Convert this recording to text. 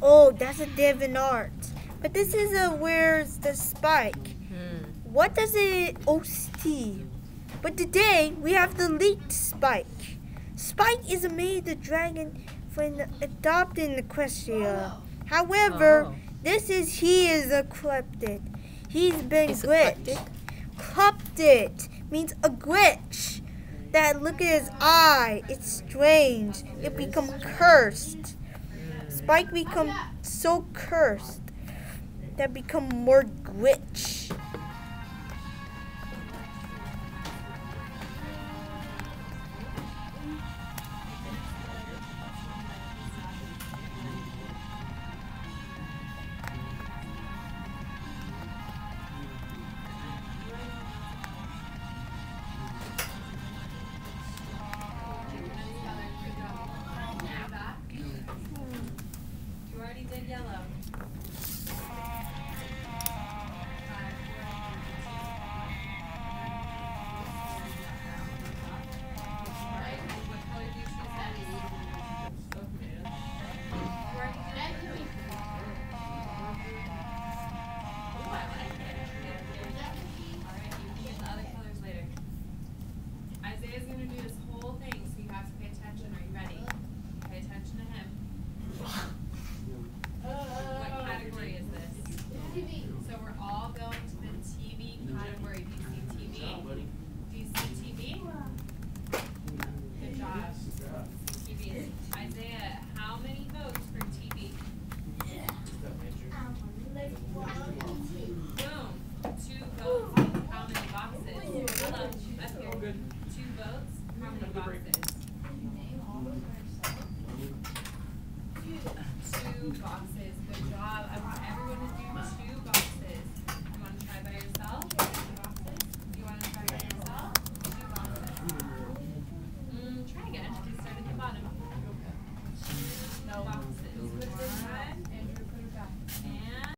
Oh, that's a div art. But this is a where's the spike? What does it OST? But today we have the leaked spike. Spike is made the dragon when adopting the Equestria. However, he is a cryptid. He's been glitched. Cryptid means a glitch. That look at his eye. It's strange. It become cursed. Spike become so cursed that become more glitch. Boxes. Good job. I want everyone to do 2